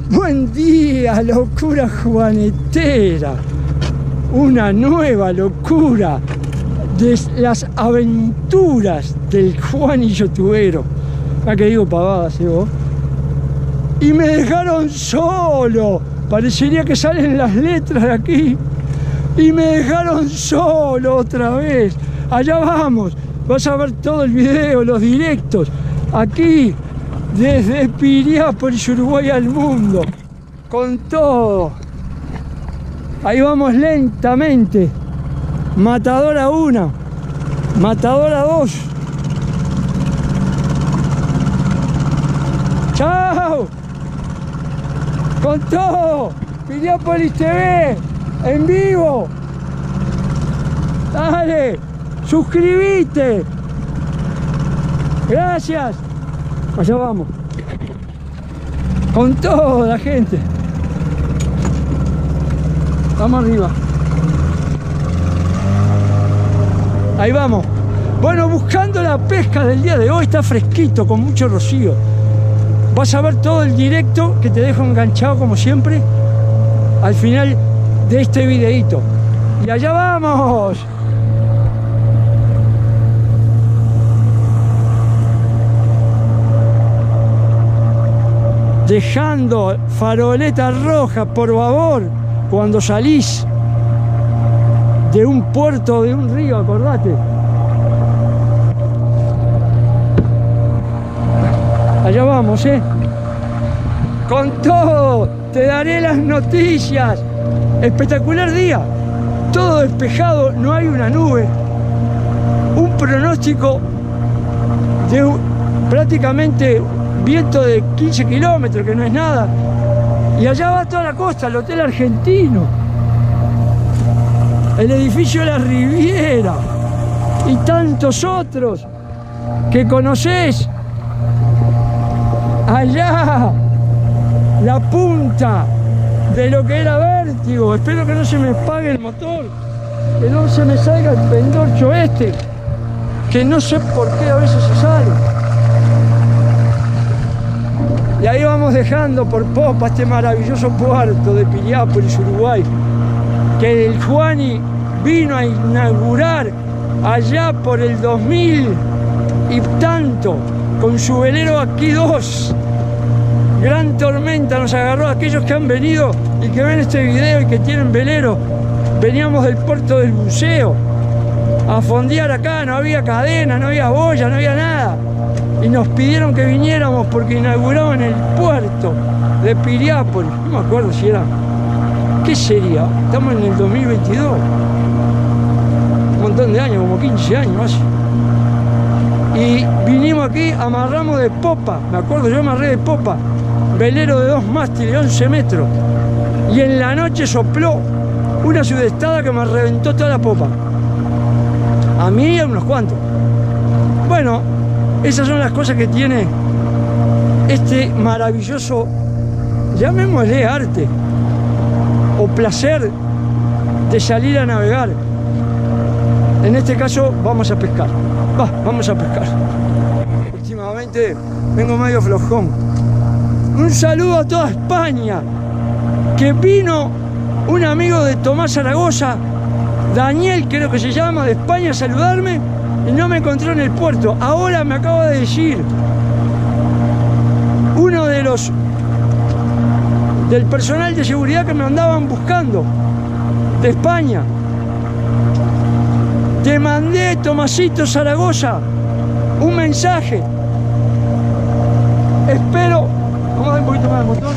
Buen día, locura juanetera. Una nueva locura de las aventuras del Juan y Youtubero. ¿A qué digo pavadas, vos? Y me dejaron solo. Parecería que salen las letras de aquí. Y me dejaron solo otra vez. Allá vamos. Vas a ver todo el video, los directos. Aquí, desde Piriápolis, Uruguay al mundo. Con todo. Ahí vamos lentamente. Matadora 1. Matadora 2. ¡Chao! Con todo. Piriápolis TV. En vivo. Dale. Suscríbete. Gracias. Allá vamos. Con toda la gente. Vamos arriba. Ahí vamos. Bueno, buscando la pesca del día de hoy. Está fresquito, con mucho rocío. Vas a ver todo el directo que te dejo enganchado como siempre al final de este videíto. Y allá vamos. Dejando faroleta roja, por favor, cuando salís de un puerto o de un río, acordate. Allá vamos, con todo, te daré las noticias. Espectacular día, todo despejado, no hay una nube. Un pronóstico de prácticamente viento de 15 kilómetros, que no es nada. Y allá va toda la costa, el Hotel Argentino, el edificio de la Riviera y tantos otros que conocés. Allá, la punta de lo que era Vértigo. Espero que no se me apague el motor, que no se me salga el pendorcho este, que no sé por qué a veces se sale. Y ahí vamos dejando por popa este maravilloso puerto de Piriápolis, Uruguay, que el Juani vino a inaugurar allá por el 2000 y tanto, con su velero Aquí 2. Gran tormenta nos agarró a aquellos que han venido y que ven este video y que tienen velero. Veníamos del puerto del Buceo a fondear acá, no había cadena, no había boya, no había nada. Y nos pidieron que viniéramos porque inauguraban el puerto de Piriápolis. No me acuerdo si era... ¿Qué sería? Estamos en el 2022. Un montón de años, como 15 años hace. Y vinimos aquí, amarramos de popa. Me acuerdo, yo amarré de popa. Velero de 2 mástiles, 11 metros. Y en la noche sopló una sudestada que me reventó toda la popa. A mí y a unos cuantos. Bueno, esas son las cosas que tiene este maravilloso, llamémosle arte, o placer de salir a navegar. En este caso vamos a pescar. Vamos a pescar. Últimamente vengo medio flojón. Un saludo a toda España, que vino un amigo de Tomás Zaragoza, Daniel creo que se llama, de España, a saludarme y no me encontró en el puerto. Ahora me acaba de decir uno de los del personal de seguridad que me andaban buscando de España: te mandé, Tomasito Zaragoza, un mensaje. Espero. Vamos a dar un poquito más de motor.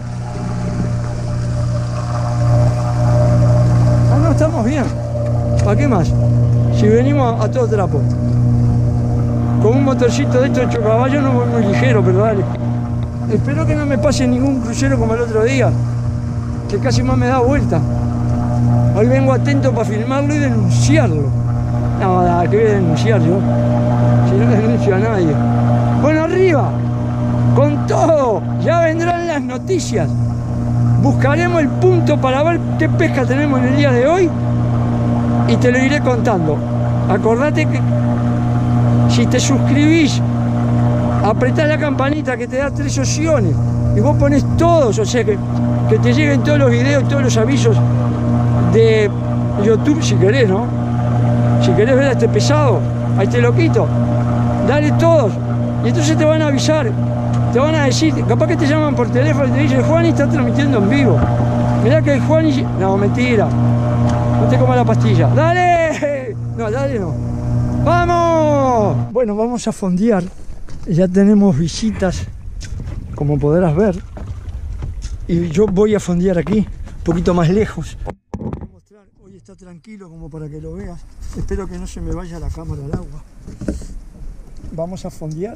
Ah, no, estamos bien. ¿Para qué más? Si venimos a todo trapo. Con un motorcito de estos 8 caballos no voy muy ligero, pero dale. Espero que no me pase ningún crucero como el otro día, que casi más me da vuelta. Hoy vengo atento para filmarlo y denunciarlo. No, que voy a denunciar yo. Si no denuncio a nadie. Bueno, arriba. Con todo, ya vendrán las noticias. Buscaremos el punto para ver qué pesca tenemos en el día de hoy y te lo iré contando. Acordate que si te suscribís, apretá la campanita que te da 3 opciones. y vos pones todos, o sea que te lleguen todos los videos, todos los avisos de YouTube si querés, ¿no? Si querés ver a este pesado, a este loquito, dale todos. Y entonces te van a avisar, te van a decir, capaz que te llaman por teléfono y te dicen, Juani está transmitiendo en vivo. Mirá que el Juani... No, mentira. No te comas la pastilla. ¡Dale! No, dale no. ¡Vamos! Bueno, vamos a fondear. Ya tenemos visitas, como podrás ver. Y yo voy a fondear aquí, un poquito más lejos. Hoy está tranquilo como para que lo veas. Espero que no se me vaya la cámara al agua. Vamos a fondear.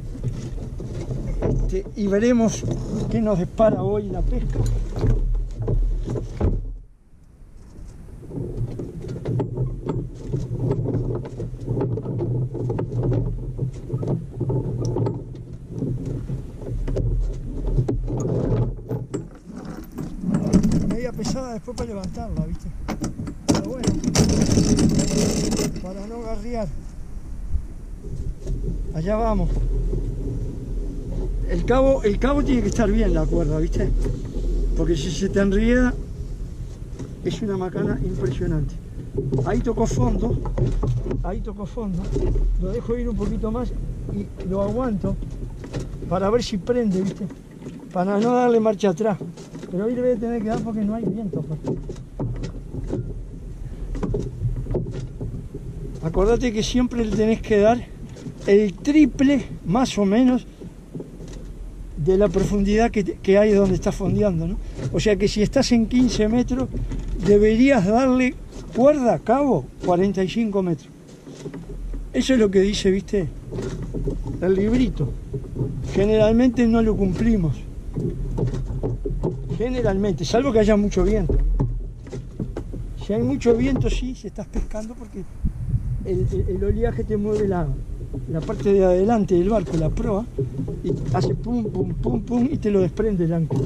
Y veremos qué nos depara hoy la pesca. Media pesada después para levantarla, ¿viste? Pero bueno, para no garrear. Allá vamos. El cabo tiene que estar bien la cuerda, ¿viste? Porque si se te enrieda es una macana impresionante. Ahí tocó fondo, lo dejo ir un poquito más y lo aguanto para ver si prende, ¿viste? Para no darle marcha atrás. Pero hoy le voy a tener que dar porque no hay viento. Acordate que siempre le tenés que dar el triple, más o menos, de la profundidad que hay donde estás fondeando, ¿no? O sea que si estás en 15 metros, deberías darle cuerda, cabo, 45 metros. Eso es lo que dice, ¿viste? El librito. Generalmente no lo cumplimos. Generalmente, salvo que haya mucho viento. Si hay mucho viento, sí, si estás pescando, porque el oleaje te mueve la parte de adelante del barco, la proa, y hace pum, pum, pum, pum, y te lo desprende el ancla.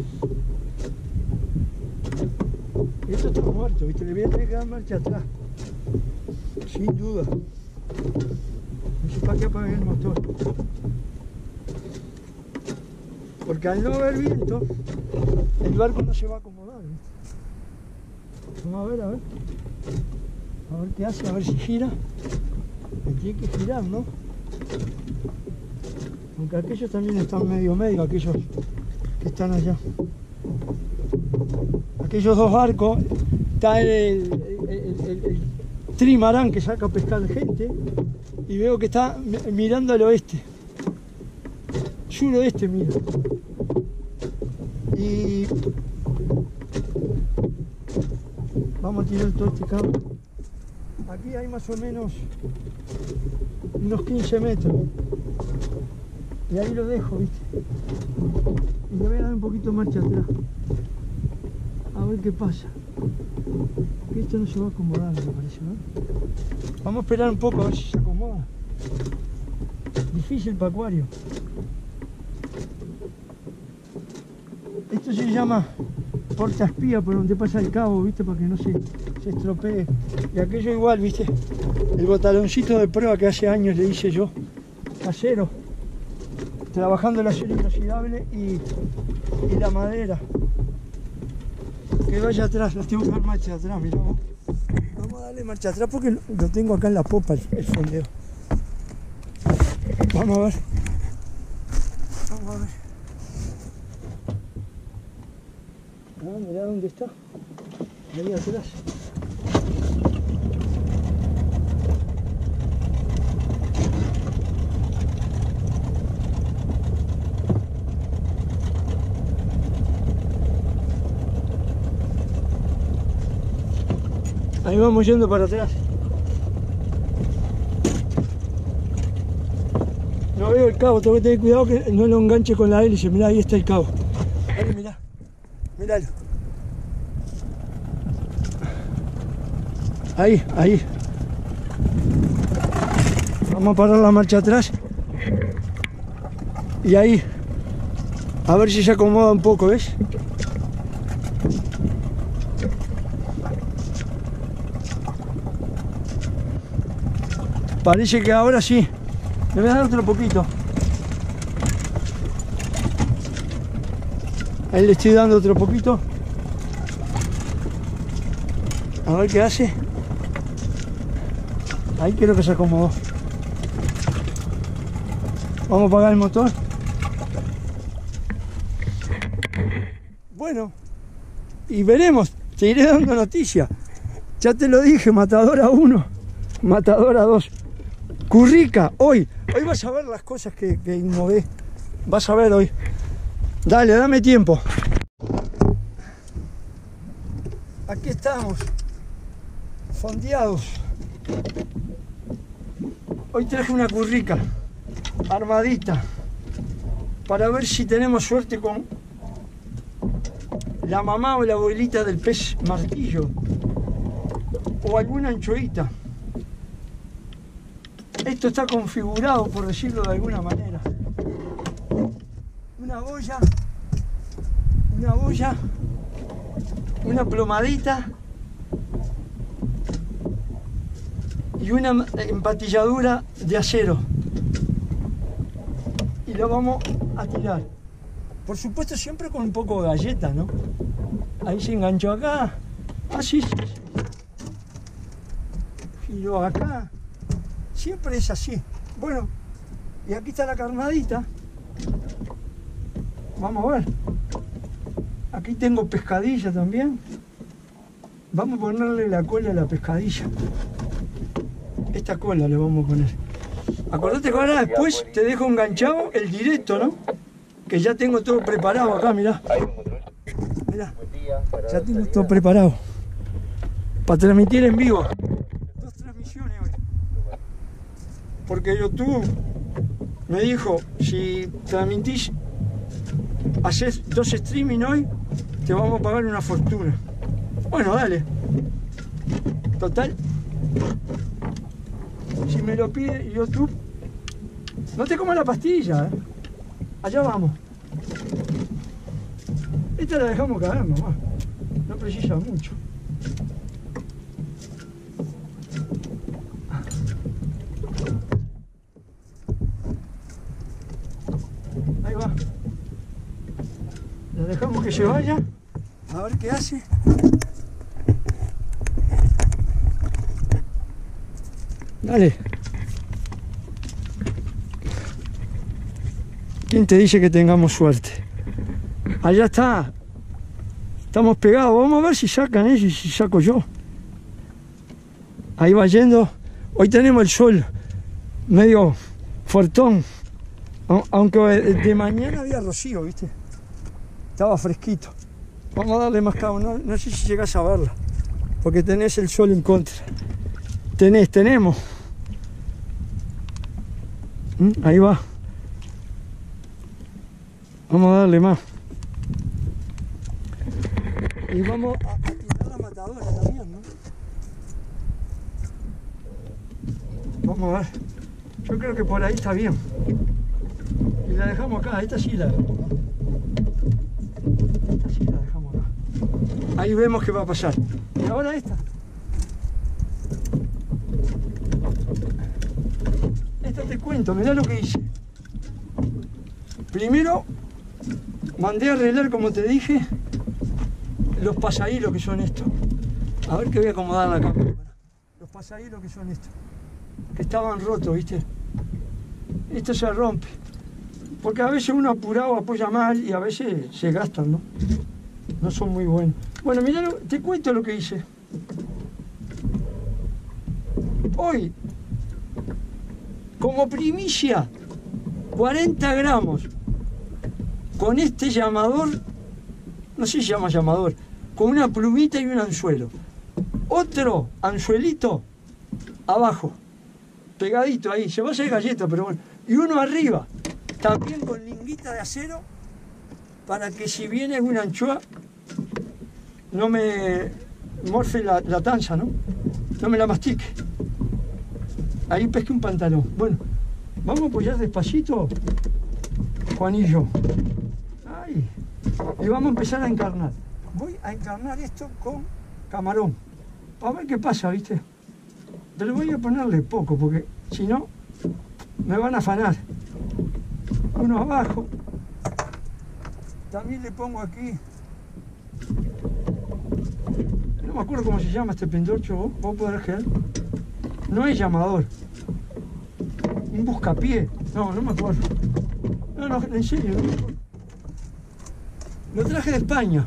Esto está muerto, ¿viste? Le voy a tener que dar marcha atrás, sin duda. No sé para qué apagué el motor, porque al no haber viento el barco no se va a acomodar, ¿viste? Vamos a ver qué hace, a ver si gira. Me tiene que girar, ¿no? Aunque aquellos también están medio, aquellos que están allá. Aquellos dos barcos, está el trimarán que saca a pescar gente, y veo que está mirando al oeste, suroeste mira. Y vamos a tirar todo este cabo. Aquí hay más o menos unos 15 metros. Y ahí lo dejo, ¿viste? Y le voy a dar un poquito de marcha atrás. A ver qué pasa. Que esto no se va a acomodar, me parece, ¿no? Vamos a esperar un poco a ver si se acomoda. Difícil para acuario. Esto se llama portaespía, por donde pasa el cabo, ¿viste? Para que no se estropee. Y aquello igual, ¿viste? El botaloncito de prueba que hace años le hice yo, casero, trabajando el acero inoxidable y la madera. Que vaya atrás, las tengo que dar marcha atrás, mirá vos. Vamos a darle marcha atrás porque lo tengo acá en la popa, el fondeo. Vamos a ver. Vamos a ver. Ah, mirá dónde está. Ahí atrás. Ahí vamos yendo para atrás. No veo el cabo, tengo que tener cuidado que no lo enganche con la hélice. Mirá, ahí está el cabo. Ahí, mirá. Miralo. Ahí. Vamos a parar la marcha atrás. Y ahí. A ver si se acomoda un poco, ¿ves? Parece que ahora sí. Le voy a dar otro poquito. Ahí le estoy dando otro poquito. A ver qué hace. Ahí creo que se acomodó. Vamos a apagar el motor. Bueno, y veremos. Te iré dando noticias. Ya te lo dije, Matadora 1, Matadora 2. Currica, hoy vas a ver las cosas que innové. Vas a ver hoy. Dale, dame tiempo. Aquí estamos, fondeados. Hoy traje una currica armadita para ver si tenemos suerte con la mamá o la abuelita del pez martillo o alguna anchoita. Esto está configurado, por decirlo de alguna manera. Una boya, una plomadita y una empatilladura de acero. Y lo vamos a tirar. Por supuesto siempre con un poco de galleta, ¿no? Ahí se enganchó acá. Así. Giró acá. Siempre es así. Bueno, y aquí está la carnadita. Vamos a ver. Aquí tengo pescadilla también. Vamos a ponerle la cola a la pescadilla. Esta cola le vamos a poner. Acordate que ahora después te dejo enganchado el directo, ¿no? Que ya tengo todo preparado acá, mirá. Mirá, ya tengo todo preparado. Para transmitir en vivo. 2 transmisiones hoy. Porque YouTube me dijo, si transmitís, haces 2 streaming hoy, te vamos a pagar una fortuna. Bueno, dale. Total. Si me lo pide YouTube, no te comas la pastilla, ¿eh? Allá vamos. Esta la dejamos caer nomás. No precisa mucho. Ahí va. La dejamos que se vaya. A ver qué hace. Dale. ¿Quién te dice que tengamos suerte? Allá está. Estamos pegados. Vamos a ver si sacan ellos y si saco yo. Ahí va yendo. Hoy tenemos el sol medio fuertón. Aunque de mañana había rocío, ¿viste? Estaba fresquito. Vamos a darle más cabo. No sé si llegas a verla. Porque tenés el sol en contra. Tenemos. Ahí va. Vamos a darle más. Y vamos a tirar la matadora también, ¿no? Vamos a ver. Yo creo que por ahí está bien. Y la dejamos acá. Esta sí la dejamos acá. Esta sí la dejamos acá. Ahí vemos qué va a pasar. Y ahora esta. Esta te cuento, mirá lo que hice. Primero mandé a arreglar, como te dije, los pasahilos que son estos. A ver que voy a acomodar la cámara. Los pasahilos que son estos. Que estaban rotos, ¿viste? Esto se rompe. Porque a veces uno apurado apoya mal y a veces se gastan, ¿no? No son muy buenos. Bueno, mirá, te cuento lo que hice. Hoy, como primicia, 40 gramos con este llamador, no sé si se llama llamador, con una plumita y un anzuelo. Otro anzuelito abajo, pegadito ahí, se va a hacer galleta, pero bueno. Y uno arriba, también con linguita de acero, para que si viene una anchoa, no me morfe la tanza, ¿no? No me la mastique. Ahí pesqué un pantalón. Bueno, vamos a apoyar despacito, Juanillo. Ahí. Y vamos a empezar a encarnar. Voy a encarnar esto con camarón. A ver qué pasa, ¿viste? Pero voy a ponerle poco, porque si no, me van a afanar. Uno abajo. También le pongo aquí. No me acuerdo cómo se llama este pendorcho, vos podrás creer. No es llamador. Un buscapié. No me acuerdo. No, en serio, no me acuerdo. Lo traje de España.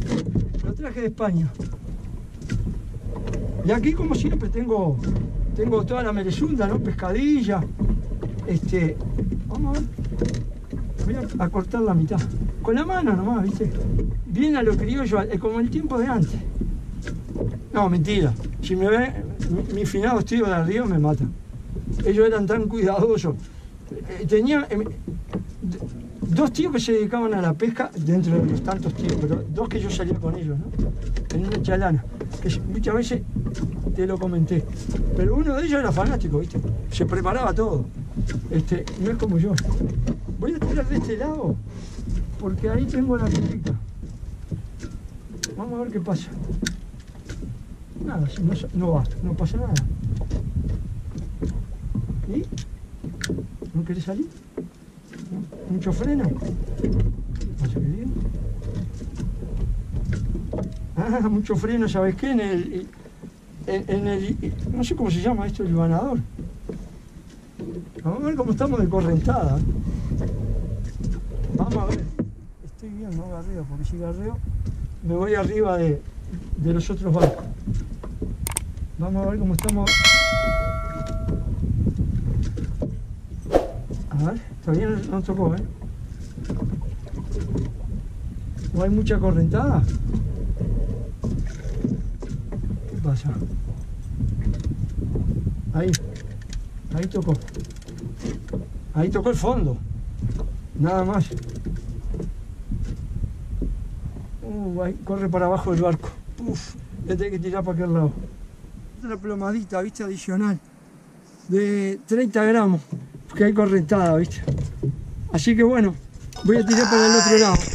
Y aquí, como siempre, tengo toda la merezunda, ¿no? Pescadilla. Vamos a ver. Voy a cortar la mitad. Con la mano nomás, ¿viste? Bien a lo criollo, como el tiempo de antes. No, mentira. Si me ven, mis finados tíos de Río me matan. Ellos eran tan cuidadosos. Tenía dos tíos que se dedicaban a la pesca, dentro de los tantos tíos, pero dos que yo salía con ellos, ¿no? En una chalana, que muchas veces te lo comenté. Pero uno de ellos era fanático, ¿viste? Se preparaba todo. No es como yo. Voy a tirar de este lado, porque ahí tengo la piedrita. Vamos a ver qué pasa. Nada, no pasa nada. ¿Y? ¿No querés salir? ¿Mucho freno? ¿Pasa que bien? Ah, mucho freno, ¿sabes qué? En el no sé cómo se llama esto, el libanador. Vamos a ver cómo estamos de correntada. Vamos a ver. Estoy bien, no garreo, porque si garreo me voy arriba de los otros barcos. Vamos a ver cómo estamos. A ver, todavía no tocó, ¿eh? ¿O hay mucha correntada? ¿Qué pasa? Ahí tocó. Ahí tocó el fondo. Nada más. Ahí corre para abajo el barco. Uf, le tengo que tirar para aquel lado. Otra plomadita, ¿viste? Adicional. De 30 gramos. Que hay correntada, ¿viste? Así que bueno, voy a tirar para el otro lado.